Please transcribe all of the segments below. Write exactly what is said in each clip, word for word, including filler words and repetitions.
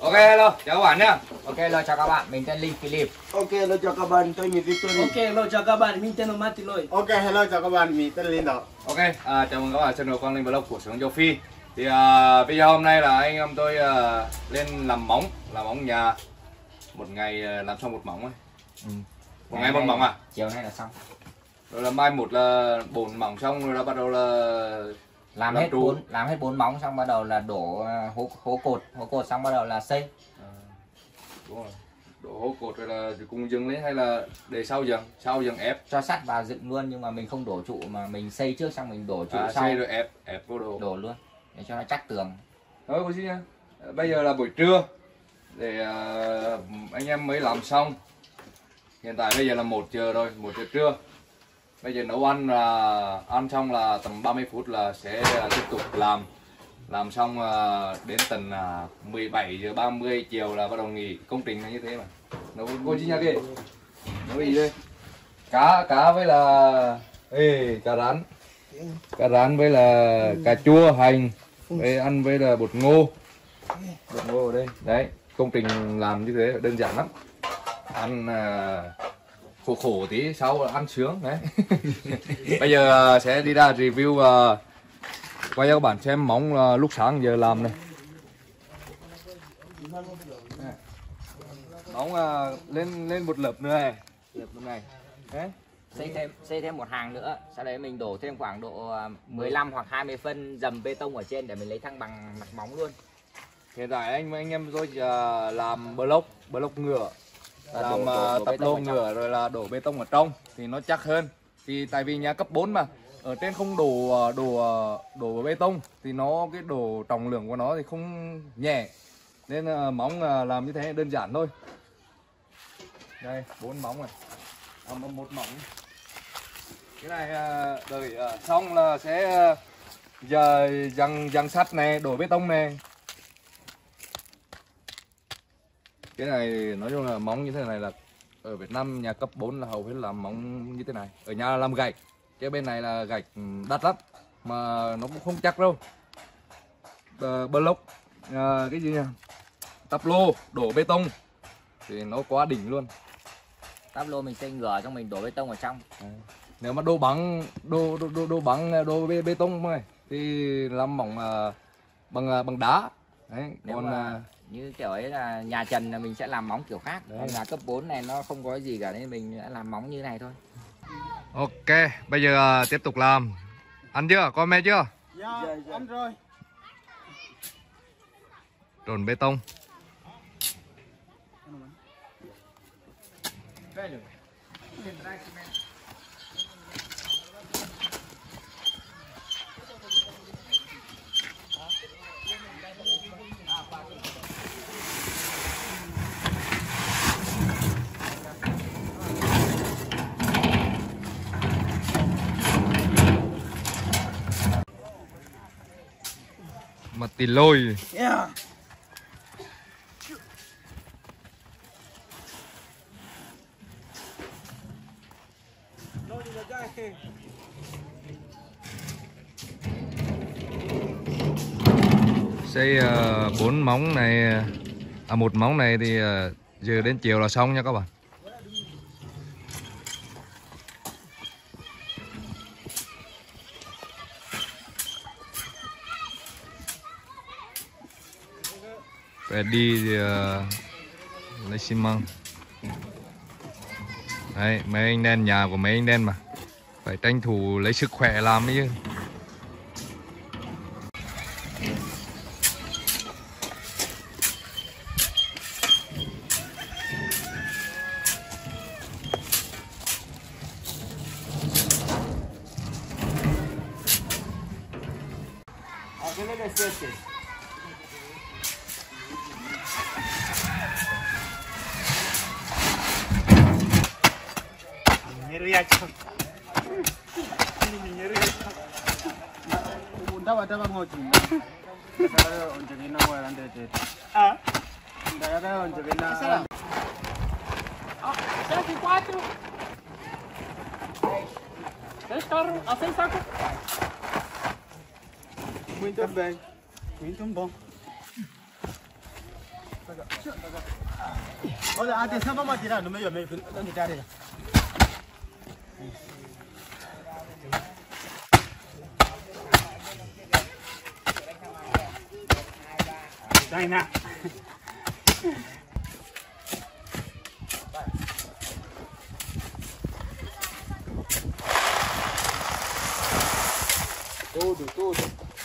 Ok, hello, chào các bạn nhá. Ok, hello, chào các bạn, mình tên Linh Philip. Ok, hello, chào các bạn, tôi Mỹ Tony. Ok, hello, chào các bạn, mình tên là Martin Lôi. Ok, hello, chào các bạn, mình tên Linh Đỏ. Ok, à, chào mừng các bạn channel Quang Linh Vlog của xưởng Châu Phi. Thì à, video hôm nay là anh em tôi à, lên làm móng, làm móng nhà. Một ngày à, làm xong một móng ấy. Ừ. Một ngày, ngày một móng à? Chiều nay là xong. Rồi là mai một là bốn móng xong rồi là bắt đầu là làm, làm hết bốn làm hết bốn móng xong bắt đầu là đổ hố, hố cột, hố cột xong bắt đầu là xây. À, đúng rồi. Đổ hố cột rồi là cùng dừng lên hay là để sau dừng, sau dừng ép cho sắt vào dựng luôn, nhưng mà mình không đổ trụ mà mình xây trước xong mình đổ trụ à, sau. xây rồi ép ép vô đồ. Đổ luôn để cho nó chắc tường. Thôi cô chị nha. Bây giờ là buổi trưa để uh, anh em mới làm xong. Hiện tại bây giờ là một giờ rồi, một giờ trưa. Bây giờ nấu ăn là ăn xong là tầm ba mươi phút là sẽ tiếp tục làm. Làm xong uh, đến tầm uh, mười bảy giờ ba mươi chiều là bắt đầu nghỉ. Công trình là như thế mà. Nấu cô chị nha kìa. Nấu gì đây? Cá cá với là ê cá rán. Cá rán với là cà chua hành. Với ăn với là bột ngô. Bột ngô ở đây. Đấy, công trình làm như thế đơn giản lắm. Ăn uh, khổ khổ tí sau ăn sướng đấy. Bây giờ uh, sẽ đi ra review uh, quay cho các bạn xem móng uh, lúc sáng giờ làm này. Móng uh, lên lên một lớp nữa này, lớp này. Đấy. Xây thêm xây thêm một hàng nữa, sau đấy mình đổ thêm khoảng độ mười lăm hoặc hai mươi phân dầm bê tông ở trên để mình lấy thăng bằng mặt móng luôn. Hiện tại anh anh em tôi uh, làm block block ngựa, làm uh, tập lô ngựa rồi là đổ bê tông ở trong thì nó chắc hơn. Thì tại vì nhà cấp bốn mà ở trên không đổ đổ đổ bê tông thì nó cái độ trọng lượng của nó thì không nhẹ, nên uh, móng uh, làm như thế đơn giản thôi. Đây bốn móng này, à, một móng. Cái này uh, đợi uh, xong là sẽ uh, giờ dăng dăng sắt này, đổ bê tông này. Cái này nói chung là móng như thế này là ở Việt Nam nhà cấp bốn là hầu hết làm móng như thế này. Ở nhà làm gạch, cái bên này là gạch đắt lắm mà nó cũng không chắc đâu. Block à, cái gì nhỉ, tắp lô đổ bê tông thì nó quá đỉnh luôn. Tắp lô mình xây ngửa xong mình đổ bê tông ở trong. À, nếu mà đô bằng đô đô đô, đô bằng đô bê, bê tông này thì làm mỏng à, bằng à, bằng đá. Đấy, nếu còn mà à, như kiểu ấy là nhà trần là mình sẽ làm móng kiểu khác. Còn nhà cấp bốn này nó không có gì cả nên mình sẽ làm móng như này thôi. Ok, bây giờ uh, tiếp tục làm. Ăn chưa? Con mẹ chưa? Dạ, dạ, ăn rồi. Trộn bê tông. Mặt tì lôi. Yeah. Xây uh, bốn móng này, à một móng này thì uh, giờ đến chiều là xong nha các bạn. Phải đi thì, uh, lấy xi măng. Đấy, mấy anh đen nhà của mấy anh đen mà phải tranh thủ lấy sức khỏe làm ấy chứ. Dawa dawa ngoji. Dawa onjegina kwa rande. Ah. Dawa onjegina. Ah, sete e quatro. Seis carros, a seis sacos. Muito bem. Muito bom. Ôi à thì sao mà chỉ là nó mới giờ mới nó đi ra đây. Đây nè. Tudo, tudo.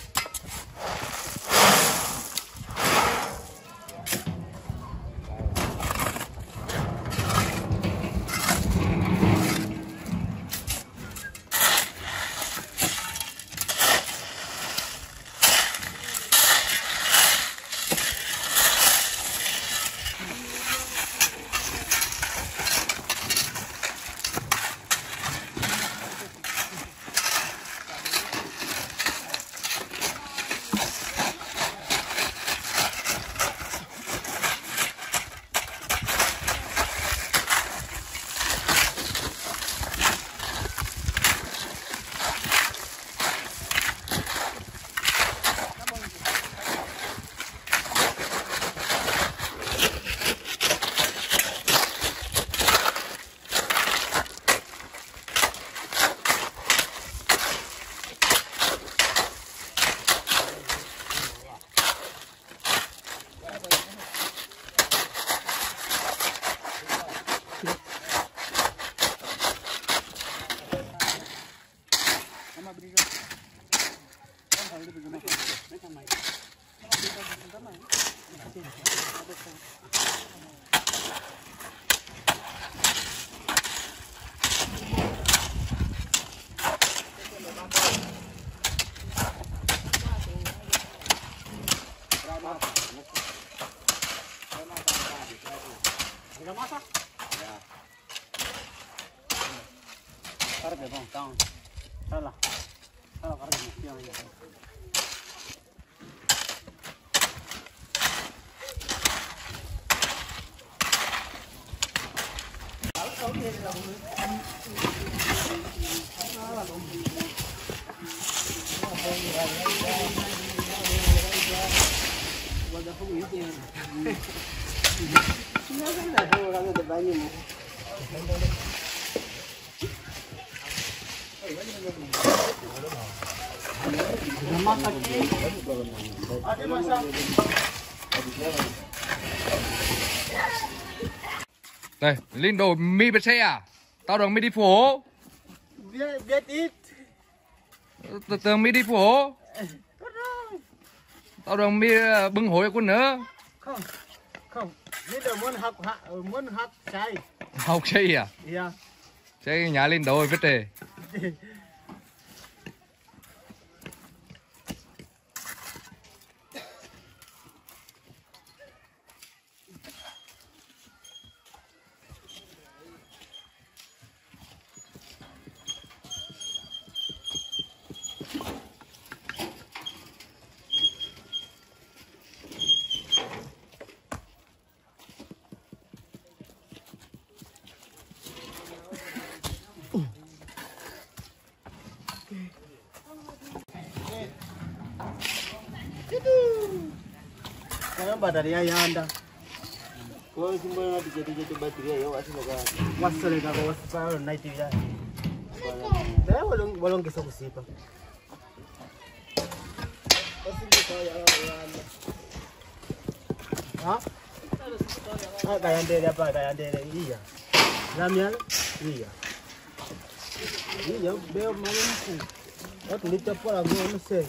Carga, bom, então. Olha lá. Olha lá, carga aqui, olha. Đây, Linh đồ mi bật xe à? Tao đang mi đi phố. Biết, biết ít. Tường mi đi phố. Tao đang mi bưng hối con nữa. Không, không. Biết là muốn học, muốn học chạy. Học xe à? Yeah. Xe nhà Linh đồ vết đề. Kaya bateria ya anda. Kau semua nak jadi-jadi bateria ya, asal nak. Wasale ka ko wasale na iti ya. Dahil walong walong kisa kusipa. Ha? Ah, kaya ndele apa kaya ndele iya. Ramyan iya. Iya, beo malam ku. Oh, tulis apa lagi ini sih?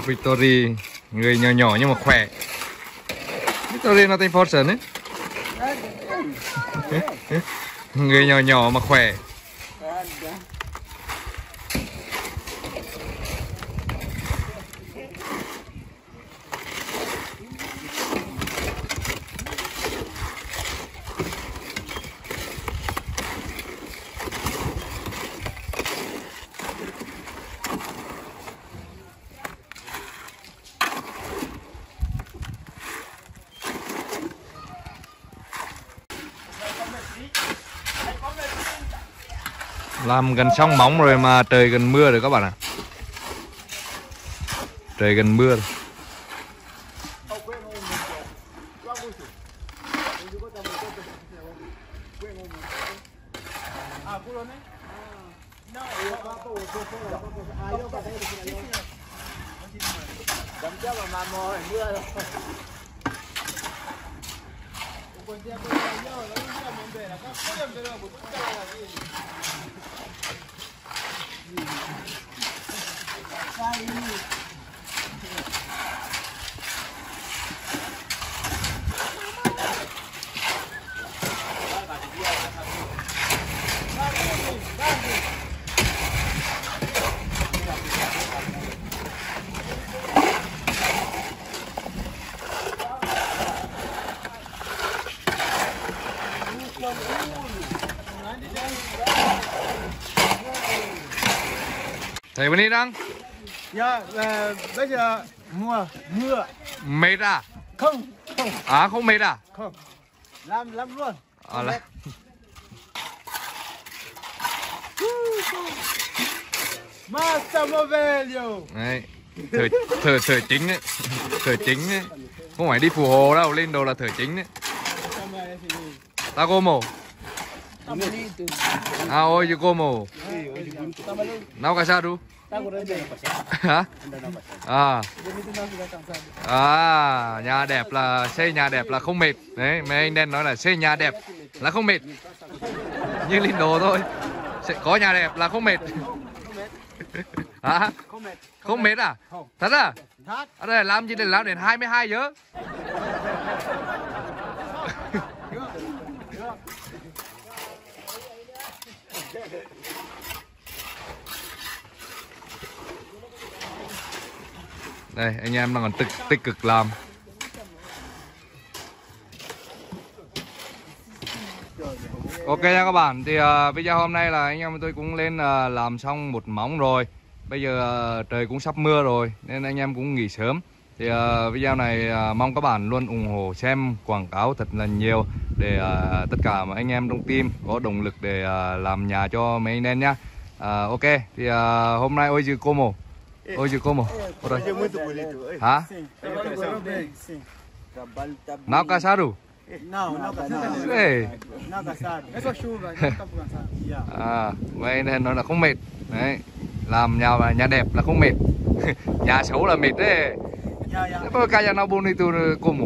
Victory, người nhỏ nhỏ nhưng mà khỏe. Victory nó tên Fortune ấy. Người nhỏ nhỏ mà khỏe. Làm gần xong móng rồi mà trời gần mưa rồi các bạn ạ. Trời gần mưa rồi. Thầy bên đi đang? Dạ, à, bây giờ mùa mưa. Mệt à? Không, không. À không mệt à? Không. Làm làm luôn. À, là... Mà sao mà về liều. Đấy, thở, thở, thở chính ấy. Thở chính ấy. Không phải đi phù hồ đâu, lên đầu là thở chính đấy. Ta como? Ah, hoje como? Não casado? Hả? À. À, nhà đẹp là xây nhà đẹp là không mệt. Đấy, mấy anh đen nói là xây nhà đẹp là không mệt. Như Linh Đồ thôi. Sẽ có nhà đẹp là không mệt. Hả? Không mệt à? Thật à? Ở đây làm gì để làm đến hai mươi hai giờ? Đây, anh em đang còn tích tích cực làm. Ok nha các bạn, thì uh, video hôm nay là anh em tôi cũng lên uh, làm xong một móng rồi. Bây giờ uh, trời cũng sắp mưa rồi nên anh em cũng nghỉ sớm. Thì uh, video này uh, mong các bạn luôn ủng hộ xem quảng cáo thật là nhiều để uh, tất cả mọi anh em trong team có động lực để uh, làm nhà cho mấy anh em nhá. Uh, ok, thì uh, hôm nay hoje como? Hoje como? Hả? Não casado? Não, não casado. Ê. Não casado. É só chuva, não tá cansado. À, vậy nên nó là không mệt. Đấy, làm nhà nhà đẹp là không mệt. Nhà xấu là mệt đấy. Pero kaya na bonito como?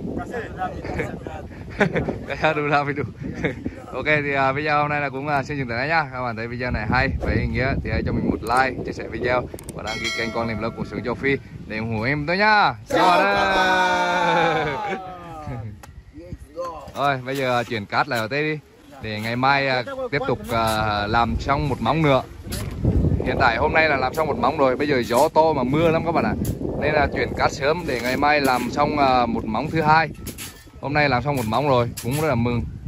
Kaya đủ làm video. Ok, thì uh, video hôm nay là cũng uh, xin dừng tại đây nhá. Các bạn thấy video này hay và ý nghĩa thì hãy cho mình một like, chia sẻ video và đăng ký kênh Con Liềm Lớn Cuộc Sống Châu Phi để ủng hộ em tôi nhá. Chào đây. Rồi, bây giờ chuyển cát lại ở đây đi để ngày mai uh, tiếp tục uh, làm xong một móng nữa. Hiện tại hôm nay là làm xong một móng rồi, bây giờ gió to mà mưa lắm các bạn ạ. Nên là chuyển cát sớm để ngày mai làm xong uh, một móng thứ hai. Hôm nay làm xong một móng rồi, cũng rất là mừng.